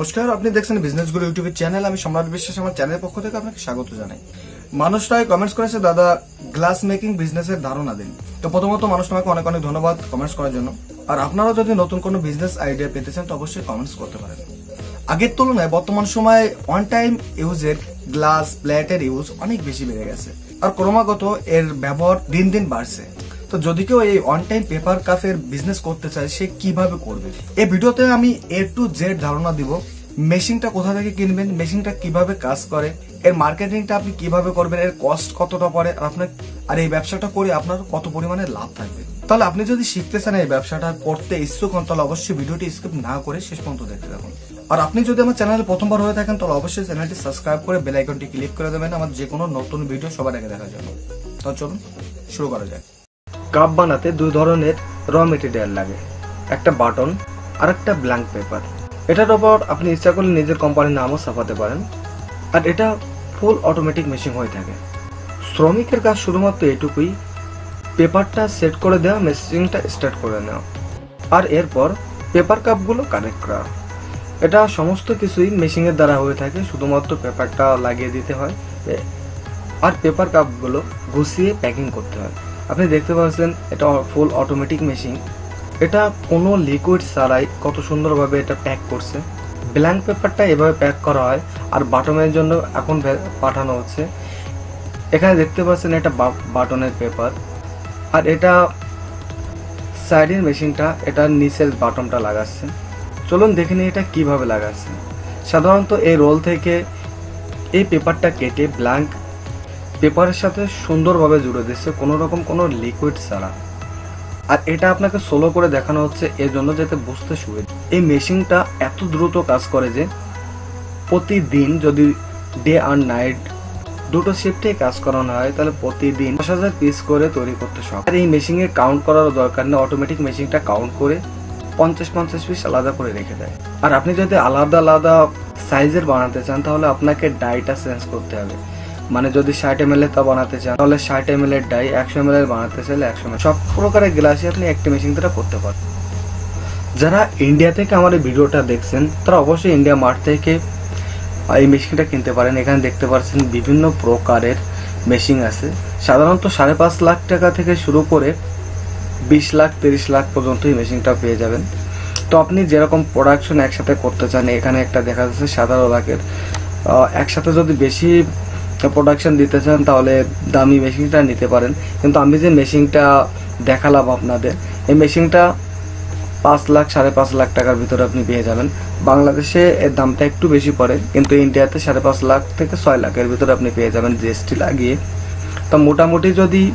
নমস্কার, আপনি দেখছেন বিজনেস গুরু ইউটিউব চ্যানেল। আমি সম্রাট বিশ্বাস, আমার চ্যানেলের পক্ষ থেকে আপনাকে স্বাগত জানাই। মানুষরাই কমেন্টস করেছে, দাদা গ্লাস মেকিং বিজনেসের ধারণা দিন। তো প্রথমত মানুষ তোমাকে অনেক অনেক ধন্যবাদ কমেন্টস করার জন্য। আর আপনারা যদি নতুন কোনো বিজনেস আইডিয়া পেতে চান তো অবশ্যই কমেন্টস করতে পারেন। আগের তুলনায় বর্তমান সময়ে ওয়ান টাইম ইউজের গ্লাস প্লেটের ইউজ অনেক বেশি বেড়ে গেছে, আর ক্রমাগত এর ব্যবহার দিন দিন বাড়ছে। তো যদি কেউ এই অন টাইম পেপার কাপের বিজনেস করতে চায়, সে কিভাবে করবে? এই ভিডিওতে আমি A to Z ধারণা দিব। মেশিনটা কোথা থেকে কিনবেন, মেশিনটা কিভাবে কাজ করে, এর মার্কেটিংটা আপনি কিভাবে করবেন, এর কস্ট কতটা পড়ে, আর এই ব্যবসাটা করে আপনার কত পরিমাণে লাভ থাকবে। তাহলে আপনি যদি শিখতে চান, এই ব্যবসাটা করতে ইচ্ছুক হন, তাহলে অবশ্যই ভিডিওটি স্কিপ না করে শেষ পর্যন্ত দেখতে থাকুন। আর আপনি যদি আমার চ্যানেলে প্রথমবার হয়ে থাকেন তাহলে অবশ্যই চ্যানেলটি সাবস্ক্রাইব করে বেল আইকনটি ক্লিক করে দেবেন আমার যে কোনো নতুন ভিডিও সবার আগে দেখার জন্য। তো চলুন শুরু করা যায়। কাপ বানাতে দুই ধরনের র মেটেরিয়াল লাগে, একটা বাটন আর একটা ব্ল্যাঙ্ক পেপার। এটার উপর আপনি ইচ্ছা করলে নিজের কোম্পানির নামও ছাপাতে পারেন। আর এটা ফুল অটোমেটিক মেশিন হয়ে থাকে। শ্রমিকের কাজ শুধুমাত্র এটুকুই, পেপারটা সেট করে দেওয়া, মেশিনটা স্টার্ট করে নেওয়া, আর এরপর পেপার কাপগুলো কানেক্ট করা। এটা সমস্ত কিছুই মেশিনের দ্বারা হয়ে থাকে, শুধুমাত্র পেপারটা লাগিয়ে দিতে হয় আর পেপার কাপগুলো গুছিয়ে প্যাকিং করতে হয়। আপনি দেখতে পাচ্ছেন এটা ফুল অটোমেটিক মেশিন। এটা কোনো লিকুইড ছাড়াই কত সুন্দরভাবে এটা প্যাক করছে। ব্ল্যাঙ্ক পেপারটা এভাবে প্যাক করা হয় আর বাটনের জন্য এখন পাঠানো হচ্ছে। এখানে দেখতে পাচ্ছেন এটা বাটনের পেপার, আর এটা সাইডের মেশিনটা এটার নিচের বাটনটা লাগাচ্ছে। চলুন দেখে নিই এটা কিভাবে লাগাচ্ছে। সাধারণত এই রোল থেকে এই পেপারটা কেটে ব্ল্যাঙ্ক পেপারের সাথে সুন্দরভাবে জুড়ে দিচ্ছে, কোনো রকম কোনো লিকুইড ছাড়া। আর এটা আপনাকে সোলো করে দেখানো হচ্ছে এর জন্য যাতে বুঝতে সুবিধা। এই মেশিনটা এত দ্রুত কাজ করে যে প্রতিদিন যদি ডে আর নাইট দুটো শিফটে কাজ করানো হয় তাহলে প্রতিদিন 10,000 পিস করে তৈরি করতে সক্ষম। আর এই মেশিনে কাউন্ট করার দরকার নেই, অটোমেটিক মেশিনটা কাউন্ট করে 50 পিস আলাদা করে রেখে দেয়। আর আপনি যদি আলাদা আলাদা সাইজের বানাতে চান তাহলে আপনাকে ডাইটা চেঞ্জ করতে হবে। মানে যদি 60 ml তা বানাতে চান তাহলে 60 ml এর ডাই, 100 ml এর বানাতে চাইলে 100 ml। সব প্রকারের গ্লাসই আপনি একটা মেশিন দ্বারা করতে পারেন। যারা ইন্ডিয়া থেকে আমার এই ভিডিওটা দেখছেন তারা অবশ্যই ইন্ডিয়া মার্ট থেকে এই মেশিনটা কিনতে পারেন। এখানে দেখতে পাচ্ছেন বিভিন্ন প্রকারের মেশিন আছে। সাধারণত 5.5 লাখ টাকা থেকে শুরু করে 20 লাখ 30 লাখ পর্যন্ত এই মেশিনটা পেয়ে যাবেন। তো আপনি যেরকম প্রোডাকশন একসাথে করতে চান, এখানে একটা দেখা যাচ্ছে 17 লাখের। একসাথে যদি বেশি প্রোডাকশন দিতে চান তাহলে দামি মেশিনটা নিতে পারেন। কিন্তু আমি যে মেশিনটা দেখালাম আপনাদের, এই মেশিনটা 5 লাখ 5.5 লাখ টাকার ভিতরে আপনি পেয়ে যাবেন। বাংলাদেশে এর দামটা একটু বেশি পড়ে, কিন্তু ইন্ডিয়াতে 5.5 লাখ থেকে 6 লাখের ভিতরে আপনি পেয়ে যাবেন জিএসটি লাগিয়ে। তো মোটামুটি যদি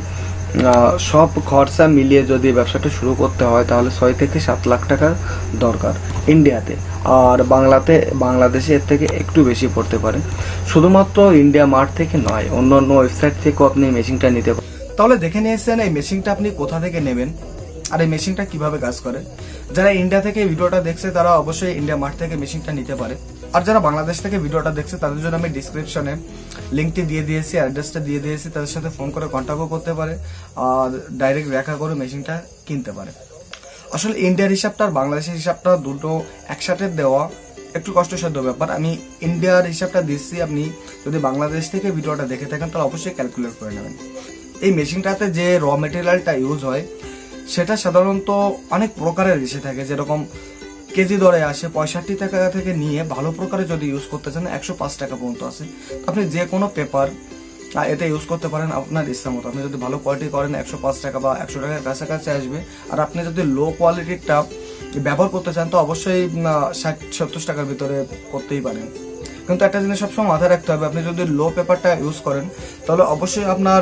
সব খরচা মিলিয়ে যদি ব্যবসাটা শুরু করতে হয় তাহলে 6 থেকে 7 লাখ টাকার দরকার ইন্ডিয়াতে। আর বাংলাদেশে এর থেকে একটু বেশি পড়তে পারে। শুধুমাত্র ইন্ডিয়া মার্ট থেকে নয়, অন্য অন্য ওয়েবসাইট থেকেও আপনি মেশিনটা নিতে পারেন। তাহলে দেখে নিয়েছেন এই মেশিনটা আপনি কোথা থেকে নেবেন আর এই মেশিনটা কিভাবে কাজ করে। যারা ইন্ডিয়া থেকে ভিডিওটা দেখছে তারা অবশ্যই ইন্ডিয়া মার্ট থেকে মেশিনটা নিতে পারে। আর যারা বাংলাদেশ থেকে ভিডিওটা দেখছে তাদের জন্য আমি ডিসক্রিপশনে লিঙ্কটি দিয়ে দিয়েছি, অ্যাড্রেসটা দিয়ে দিয়েছি। তাদের সাথে ফোন করে কন্ট্যাক্টও করতে পারে আর ডাইরেক্ট দেখা করে মেশিনটা কিনতে পারে। আসলে ইন্ডিয়ার হিসাবটা আর বাংলাদেশের হিসাবটা দুটো একসাথে দেওয়া একটু কষ্টসাধ্য ব্যাপার। আমি ইন্ডিয়ার হিসাবটা দিচ্ছি, আপনি যদি বাংলাদেশ থেকে ভিডিওটা দেখে থাকেন তাহলে অবশ্যই ক্যালকুলেট করে নেবেন। এই মেশিনটাতে যে র মেটেরিয়ালটা ইউজ হয় সেটা সাধারণত অনেক প্রকারের এসে থাকে, যেরকম কেজি দরে আসে 65 টাকা থেকে নিয়ে ভালো প্রকারে যদি ইউজ করতে চান 105 টাকা পর্যন্ত আছে। আপনি যে কোনো পেপার এতে ইউজ করতে পারেন আপনার ইচ্ছা মতো। আপনি যদি ভালো কোয়ালিটি করেন 105 টাকা বা 100 টাকার কাছাকাছি আসবে। আর আপনি যদি লো কোয়ালিটিরটা ব্যবহার করতে চান তো অবশ্যই 60-70 টাকার ভিতরে করতেই পারেন। কিন্তু একটা জিনিস সবসময় মাথায় রাখতে হবে, আপনি যদি লো পেপারটা ইউজ করেন তাহলে অবশ্যই আপনার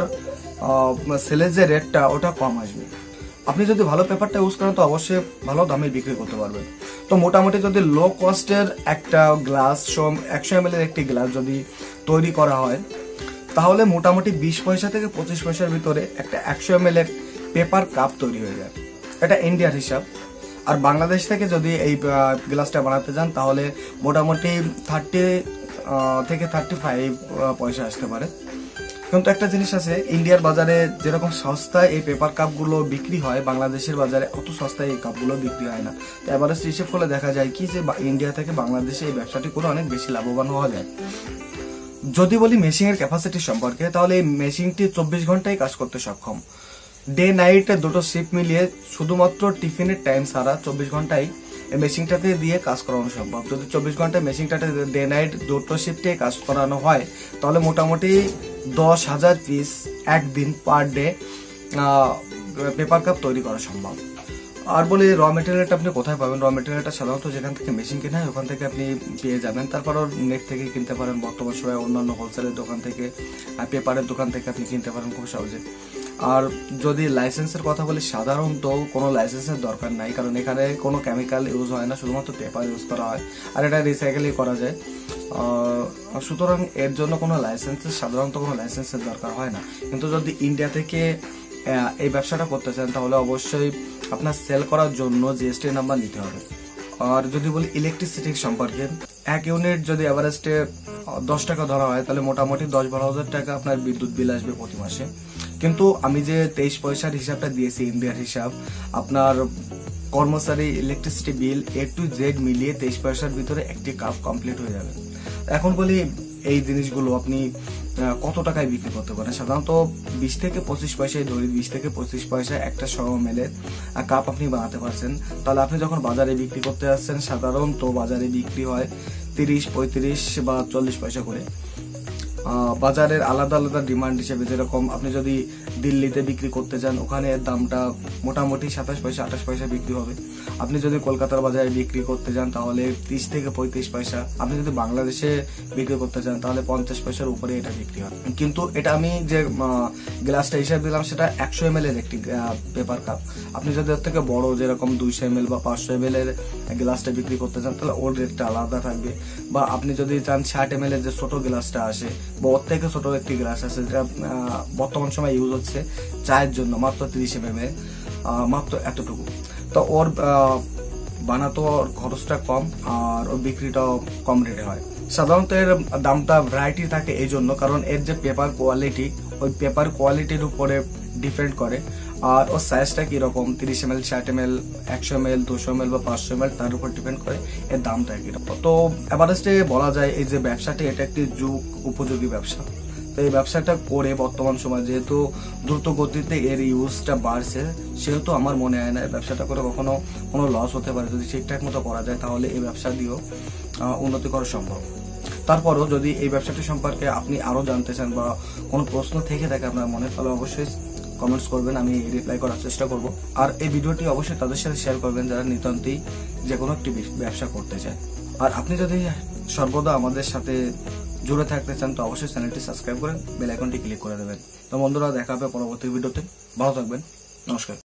সেলের যে রেটটা ওটা কম আসবে। আপনি যদি ভালো পেপারটা ইউজ করেন তো অবশ্যই ভালো দামে বিক্রি করতে পারবেন। তো মোটামুটি যদি লো কস্টের একটা গ্লাস 100 ml এর একটি গ্লাস যদি তৈরি করা হয় তাহলে মোটামুটি 20 পয়সা থেকে 25 পয়সার ভিতরে একটা 100 ml এর পেপার কাপ তৈরি হয়ে যায়। এটা ইন্ডিয়ার হিসাব। আর বাংলাদেশ থেকে যদি এই গ্লাসটা বানাতে যান তাহলে মোটামুটি 30 থেকে 35 পয়সা আসতে পারে। কিন্তু একটা জিনিস আছে, ইন্ডিয়ার বাজারে যেরকম সস্তায় এই পেপার কাপগুলো বিক্রি হয়, বাংলাদেশের বাজারে অত সস্তায় এই কাপগুলো বিক্রি হয় না। তো এভারেস্ট হিসেব করলে দেখা যায় কি যে ইন্ডিয়া থেকে বাংলাদেশে এই ব্যবসাটি করে অনেক বেশি লাভবান হওয়া যায়। যদি বলি মেশিনের ক্যাপাসিটি সম্পর্কে, তাহলে এই মেশিনটি 24 ঘন্টায় কাজ করতে সক্ষম। ডে নাইট দুটো শিফট মিলিয়ে শুধুমাত্র টিফিনের টাইম ছাড়া 24 ঘন্টায় এই মেশিনটাতে দিয়ে কাজ করানো সম্ভব। যদি 24 ঘন্টায় মেশিনটাতে ডে নাইট দুটো শিফটে কাজ করানো হয়, তাহলে মোটামুটি 10,000 পিস একদিন পার ডে পেপার কাপ তৈরি করা সম্ভব। আর বলি র মেটেরিয়ালটা আপনি কোথায় পাবেন? র মেটেরিয়ালটা সাধারণত যেখান থেকে মেশিন কেনা হয় ওখান থেকে আপনি পেয়ে যাবেন। তারপরও নেট থেকে কিনতে পারেন, বর্তমান সময়ে অন্যান্য হোলসেলের দোকান থেকে, পেপারের দোকান থেকে আপনি কিনতে পারেন খুব সহজে। আর যদি লাইসেন্সের কথা বলি, সাধারণত কোনো লাইসেন্সের দরকার নাই, কারণ এখানে কোনো কেমিক্যাল ইউজ হয় না, শুধুমাত্র পেপার ইউজ করা হয়, আর এটা রিসাইকেলই করা যায়। সুতরাং এর জন্য কোনো সাধারণত কোনো লাইসেন্সের দরকার হয় না। কিন্তু যদি ইন্ডিয়া থেকে এই ব্যবসাটা করতে চান, তাহলে অবশ্যই আপনার সেল করার জন্য জিএসটি নাম্বার নিতে হবে। আর যদি বলি ইলেকট্রিসিটি সম্পর্কে, 1 ইউনিট যদি এভারেস্টে 10 টাকা ধরা হয়, তাহলে মোটামুটি 10-12 হাজার টাকা আপনার বিদ্যুৎ বিল আসবে প্রতি মাসে। কিন্তু আমি যে 23 পয়সার হিসাবটা দিয়েছি, ইন্ডিয়ার হিসাব, আপনার কর্মচারী electricity bill A to Z মিলিয়ে 23 পয়সার ভিতরে একটি কাপ কমপ্লিট হয়ে যাবে। এখন বলি এই জিনিসগুলো আপনি কত টাকায় বিক্রি করতে পারেন? সাধারণত 20 থেকে 25 পয়সায় ধরি, 20 থেকে 25 পয়সায় একটা 100 ml কাপ আপনি বানাতে পারছেন। তাহলে আপনি যখন বাজারে বিক্রি করতে আসছেন, সাধারণত বাজারে বিক্রি হয় 30, 35 বা 40 পয়সা করে। বাজারের আলাদা আলাদা ডিমান্ড হিসেবে, যেরকম আপনি যদি দিল্লিতে বিক্রি করতে চান, ওখানে দামটা মোটামুটি 27 পয়সা 28 পয়সা বিক্রি হবে। আপনি যদি কলকাতার বাজারে বিক্রি করতে চান, তাহলে 30 থেকে 35 পয়সা। আপনি যদি বাংলাদেশে বিক্রি করতে চান, তাহলে 50 পয়সার উপরে এটা বিক্রি হয়। কিন্তু এটা আমি যে গ্লাসটা হিসাব দিলাম, সেটা 100 ml এর একটি পেপার কাপ। আপনি যদি ওর থেকে বড়, যেরকম 200 ml বা 500 ml এর গ্লাসটা বিক্রি করতে চান, তাহলে ওর রেটটা আলাদা থাকবে। বা আপনি যদি চান 60 ml এর যে ছোট গ্লাসটা আসে, বা ওর থেকে ছোট একটি গ্লাস আছে, যেটা বর্তমান সময় ইউজ হচ্ছে চায়ের জন্য, মাত্র 30 ml, মাত্র এতটুকু। তো ওর বানাতো খরচটা কম, আর ওর বিক্রিটাও কম রেটে হয়। সাধারণত এর দামটা ভ্যারাইটি থাকে এই জন্য, কারণ এর যে পেপার কোয়ালিটি, ওই পেপার কোয়ালিটির উপরে ডিপেন্ড করে। আর ওর সাইজটা কিরকম, 30 ml, 60 ml, 100 ml, 200 ml বা 500 ml, তার উপর ডিপেন্ড করে এর দামটা কিরকম। তো এভারেস্টে বলা যায় এই যে ব্যবসাটি, এটা একটি যুগ উপযোগী ব্যবসা। তো এই ব্যবসাটা করে বর্তমান সময় যেহেতু দ্রুত গতিতে এর ইউজটা বাড়ছে, সেহেতু আমার মনে হয় না এই ব্যবসাটা করে কখনো কোনো লস হতে পারে। যদি ঠিকঠাক মতো করা যায়, তাহলে এই ব্যবসা দিয়েও উন্নতি করা সম্ভব। তারপরও যদি এই ব্যবসাটি সম্পর্কে আপনি আরো জানতে চান বা কোনো প্রশ্ন থেকে থাকে আপনার মনে, তাহলে অবশ্যই কমেন্টস করবেন, আমি রিপ্লাই করার চেষ্টা করব। আর এই ভিডিওটি অবশ্যই তাদের সাথে শেয়ার করবেন যারা নিতান্তই যে কোনো একটি ব্যবসা করতে চায়। আর আপনি যদি সর্বদা আমাদের সাথে জুড়ে থাকতে চান, তো অবশ্যই চ্যানেলটি সাবস্ক্রাইব করে বেল আইকনটি ক্লিক করে দেবেন। তো বন্ধুরা, দেখা হবে পরবর্তী ভিডিওতে। ভালো থাকবেন, নমস্কার।